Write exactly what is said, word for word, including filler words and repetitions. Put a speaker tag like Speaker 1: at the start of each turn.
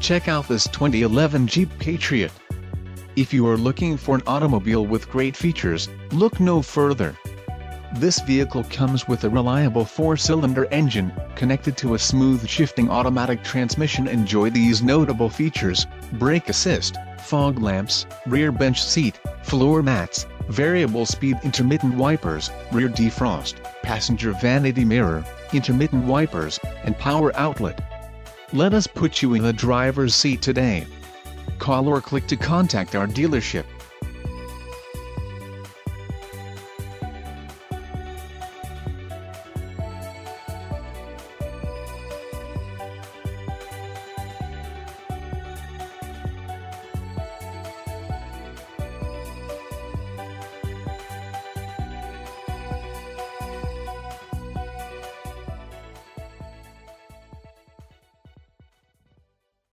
Speaker 1: Check out this twenty eleven Jeep Patriot. If you are looking for an automobile with great features, look no further. This vehicle comes with a reliable four-cylinder engine, connected to a smooth shifting automatic transmission. Enjoy these notable features: brake assist, fog lamps, rear bench seat, floor mats, variable speed intermittent wipers, rear defrost, passenger vanity mirror, intermittent wipers, and power outlet. Let us put you in the driver's seat today. Call or click to contact our dealership.